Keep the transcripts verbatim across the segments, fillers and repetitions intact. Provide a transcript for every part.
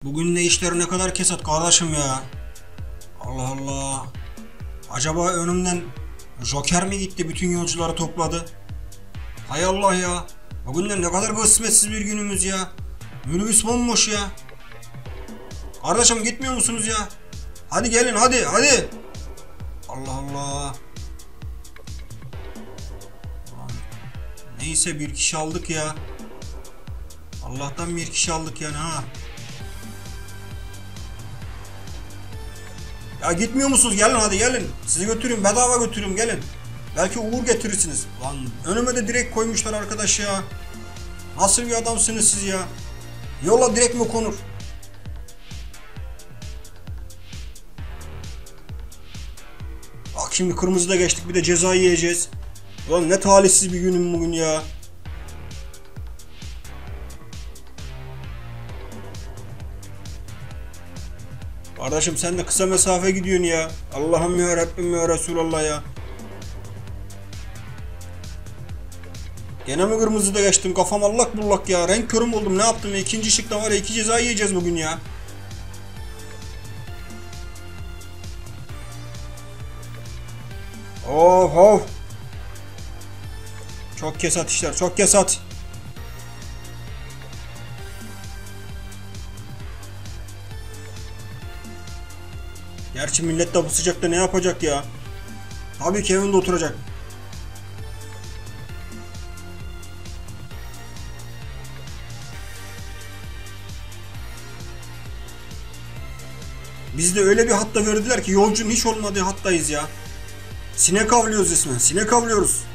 Bugün de işler ne kadar kesat kardeşim ya. Allah Allah. Acaba önümden Joker mi gitti, bütün yolcuları topladı? Hay Allah ya. Bugün de ne kadar kısmetsiz bir günümüz ya. Minibüs bomboş ya. Kardeşim gitmiyor musunuz ya? Hadi gelin, hadi hadi. Allah Allah. Neyse, bir kişi aldık ya. Allah'tan bir kişi aldık yani ha. Ya gitmiyor musunuz? Gelin hadi gelin. Sizi götüreyim, bedava götüreyim, gelin. Belki uğur getirirsiniz. Lan önüme de direkt koymuşlar arkadaş ya. Nasıl bir adamsınız siz ya? Yola direkt mi konur? Bak şimdi kırmızıda geçtik, bir de ceza yiyeceğiz. Ulan ne talihsiz bir günüm bugün ya. Kardeşim sen de kısa mesafe gidiyorsun ya. Allah'ım ya Rabbim ya Resulallah ya. Gene mi kırmızıda geçtim? Kafam allak bullak ya. Renk körüm oldum. Ne yaptım? İkinci şıkta var ya, iki ceza yiyeceğiz bugün ya. Of of. Çok kesat işler. Çok kesat. Gerçi millet de bu sıcakta ne yapacak ya? Tabii ki evinde oturacak. Biz de öyle bir hatta verdiler ki yolcunun hiç olmadığı hattayız ya. Sinek avlıyoruz resmen. Sinek avlıyoruz.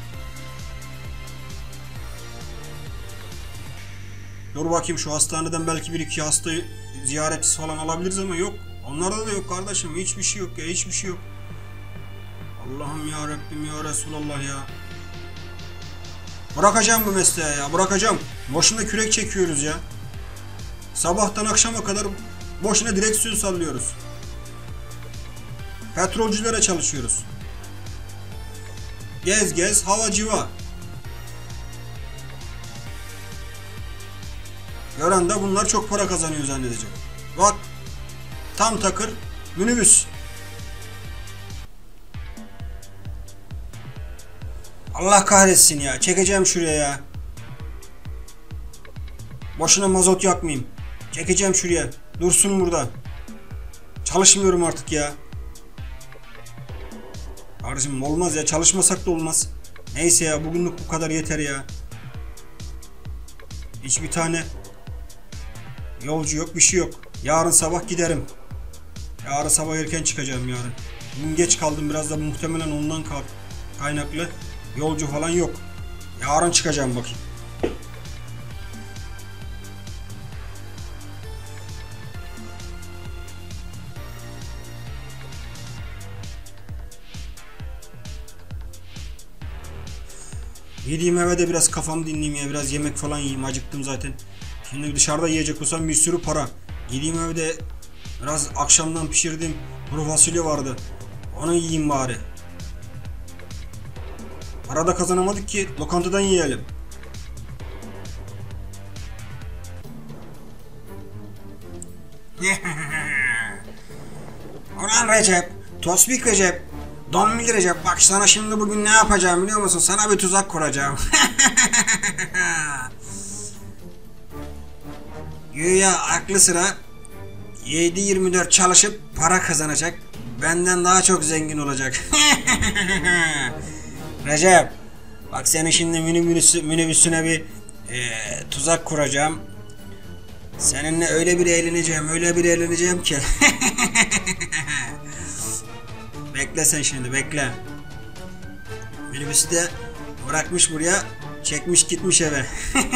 Dur bakayım, şu hastaneden belki bir iki hasta ziyaretçisi falan alabiliriz ama yok. Onlarda da yok kardeşim. Hiçbir şey yok ya. Hiçbir şey yok. Allah'ım ya Rabbim ya Resulallah ya. Bırakacağım bu mesleği ya. Bırakacağım. Boşuna kürek çekiyoruz ya. Sabahtan akşama kadar boşuna direksiyon sallıyoruz. Petrolcülere çalışıyoruz. Gez gez hava civa. Gören de bunlar çok para kazanıyor zannedecek. Bak. Tam takır minibüs. Allah kahretsin ya. Çekeceğim şuraya ya. Boşuna mazot yakmayayım. Çekeceğim şuraya. Dursun burada. Çalışmıyorum artık ya. Kardeşim olmaz ya. Çalışmasak da olmaz. Neyse ya, bugünlük bu kadar yeter ya. Hiçbir tane yolcu yok, bir şey yok. Yarın sabah giderim. Yarın sabah erken çıkacağım yarın. Bugün geç kaldım biraz da, muhtemelen ondan kaynaklı. Yolcu falan yok. Yarın çıkacağım bakayım. Gideyim eve de biraz kafamı dinleyeyim ya. Biraz yemek falan yiyeyim. Acıktım zaten. Şimdi dışarıda yiyecek olsam bir sürü para. Gideyim evde biraz akşamdan pişirdiğim kuru fasulye vardı. Onu yiyeyim bari. Para da kazanamadık ki lokantadan yiyelim. Ulan Recep, Tosbik Recep, Donmil Recep, bak sana şimdi bugün ne yapacağım biliyor musun? Sana bir tuzak kuracağım. Güya aklı sıra yedi yirmi dört çalışıp para kazanacak. Benden daha çok zengin olacak. Recep, bak senin şimdi minibüsü, minibüsüne bir e, tuzak kuracağım. Seninle öyle bir eğleneceğim, öyle bir eğleneceğim ki. Bekle sen şimdi, bekle. Minibüsü de bırakmış buraya, çekmiş gitmiş eve.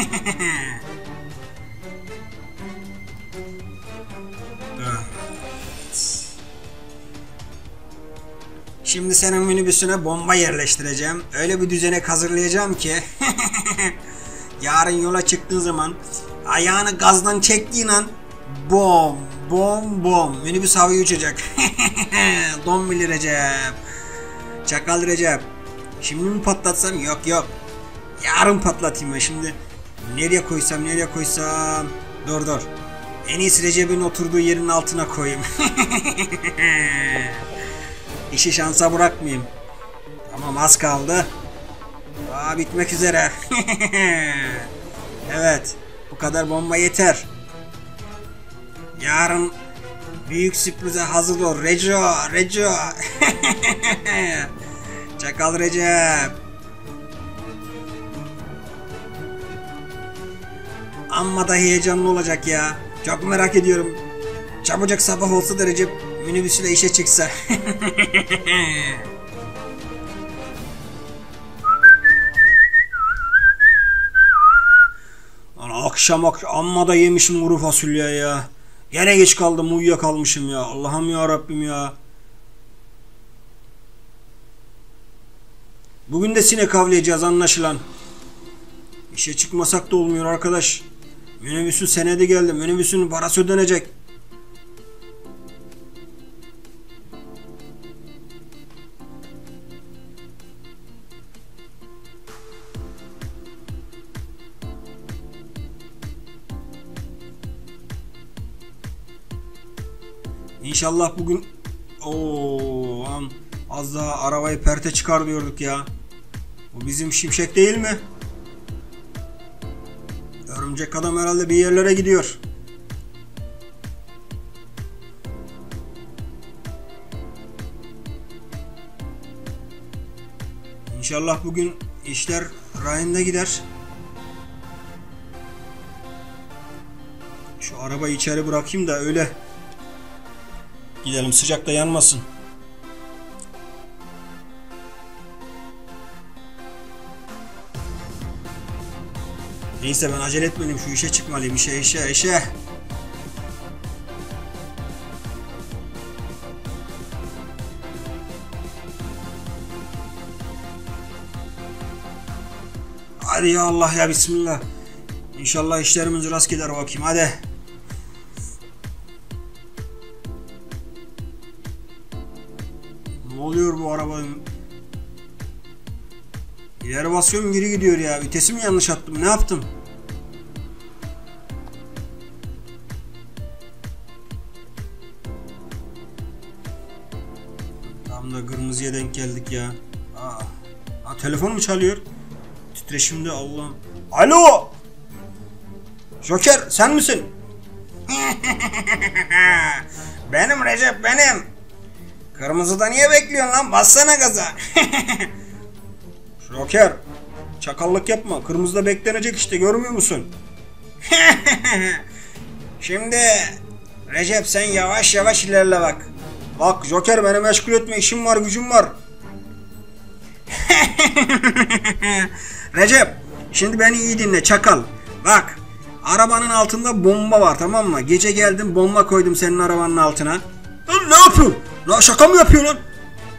Şimdi senin minibüsüne bomba yerleştireceğim. Öyle bir düzenek hazırlayacağım ki yarın yola çıktığın zaman ayağını gazdan çektiğin an bom bom bom minibüs havaya uçacak. Donmil Recep, Çakal Recep. Şimdi mi patlatsam? Yok yok. Yarın patlatayım ben şimdi. Nereye koysam nereye koysam. Dur dur. En iyisi Recep'in oturduğu yerin altına koyayım. İşi şansa bırakmayayım. Tamam, az kaldı. Aa, bitmek üzere. Evet, bu kadar bomba yeter. Yarın büyük sürprize hazır ol Reco, Reco. Çakal Recep. Amma da heyecanlı olacak ya. Çok merak ediyorum. Çabucak sabah olsa da Recep minibüsüyle işe çıksa. Lan akşam akşam amma da yemişim kuru fasulye ya. Gene geç kaldım, uyuyakalmışım ya. Allah'ım ya Rabbim ya. Bugün de sinek avlayacağız anlaşılan. İşe çıkmasak da olmuyor arkadaş. Minibüsün senedi geldi. Minibüsün parası ödenecek. İnşallah bugün ooo az daha arabayı perte çıkar diyorduk ya. Bu bizim Şimşek değil mi? Örümcek adam herhalde bir yerlere gidiyor. İnşallah bugün işler rayında gider. Şu arabayı içeri bırakayım da öyle gidelim, sıcakta yanmasın. Neyse, ben acele etmeliyim, şu işe çıkmalıyım, işe işe işe. Hadi ya Allah ya, bismillah. İnşallah işlerimiz rast gider bakayım, hadi. Ne oluyor bu araba? İleri basıyorum, geri gidiyor ya. Vitesi mi yanlış attım? Ne yaptım? Tam da kırmızıya denk geldik ya. Aa, aa, telefon mu çalıyor? Titreşimde Allah'ım. Alo! Joker, sen misin? Benim Recep, benim. Kırmızıda niye bekliyorsun lan? Bassana gaza. Joker, çakallık yapma. Kırmızıda beklenecek işte, görmüyor musun? Şimdi Recep, sen yavaş yavaş ilerle bak. Bak Joker, beni meşgul etme, işim var, gücüm var. Recep, şimdi beni iyi dinle çakal. Bak, arabanın altında bomba var, tamam mı? Gece geldim, bomba koydum senin arabanın altına. Lan ne yapıyorsun? Lan şaka mı yapıyorsun lan?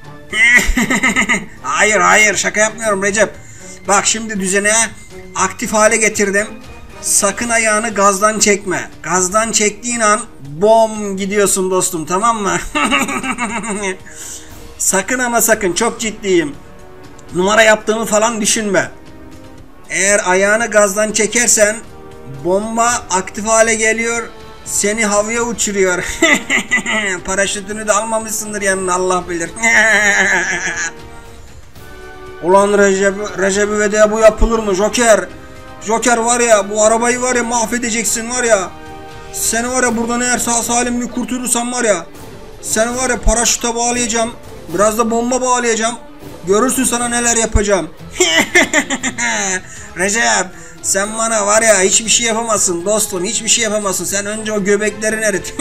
Hayır hayır, şaka yapmıyorum Recep. Bak şimdi düzene aktif hale getirdim. Sakın ayağını gazdan çekme. Gazdan çektiğin an bom gidiyorsun dostum, tamam mı? Sakın ama sakın, çok ciddiyim. Numara yaptığımı falan düşünme. Eğer ayağını gazdan çekersen bomba aktif hale geliyor, seni havaya uçuruyor. Paraşütünü de almamışsındır yanına, Allah bilir. Ulan Recep, Recep İvedik'e bu yapılır mı Joker? Joker var ya, bu arabayı var ya mahvedeceksin var ya. Seni var ya buradan eğer sağ salim bir kurtulursan var ya, seni var ya paraşüte bağlayacağım. Biraz da bomba bağlayacağım. Görürsün sana neler yapacağım. Recep, sen bana var ya hiçbir şey yapamazsın dostum, hiçbir şey yapamazsın. Sen önce o göbeklerini erit.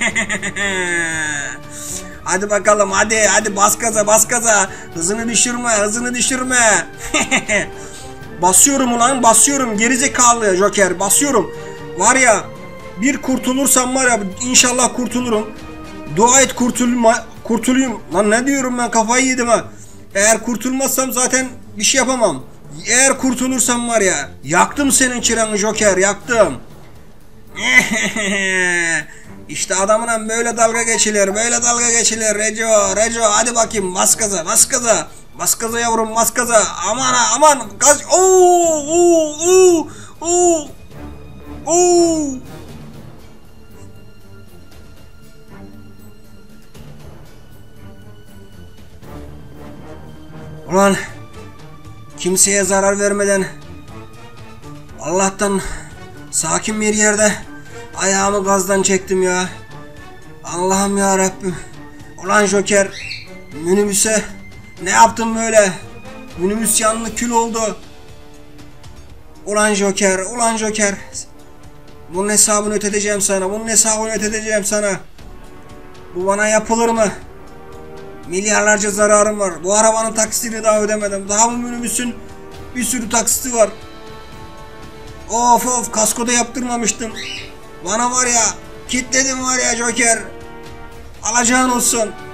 Hadi bakalım, hadi hadi bas gaza, bas gaza. Hızını düşürme, hızını düşürme. Basıyorum ulan, basıyorum gerizekalı Joker, basıyorum. Var ya, bir kurtulursam var ya, inşallah kurtulurum. Dua et kurtulma, kurtulayım. Lan ne diyorum ben, kafayı yedim ha. Eğer kurtulmazsam zaten bir şey yapamam. Eğer kurtulursam var ya, yaktım senin çıranı Joker, yaktım. İşte adamla böyle dalga geçilir, böyle dalga geçilir. Reco, Reco, hadi bakayım, bas gaza, bas gaza. Bas gaza yavrum, bas gaza. Aman ha, aman, gaz. Oo, oo, oo, oo, oo. Ulan kimseye zarar vermeden Allah'tan sakin bir yerde ayağımı gazdan çektim ya. Allah'ım ya Rabbim. Ulan Joker, minibüse ne yaptın böyle? Minibüs yanlı kül oldu. Ulan Joker, ulan Joker. Bunun hesabını ödeteceğim sana. Bunun hesabını ödeteceğim sana. Bu bana yapılır mı? Milyarlarca zararım var. Bu arabanın taksitini daha ödemedim. Daha bu minibüsün bir sürü taksiti var. Of of, kasko da yaptırmamıştım. Bana var ya, kitledim var ya Joker. Alacağın olsun.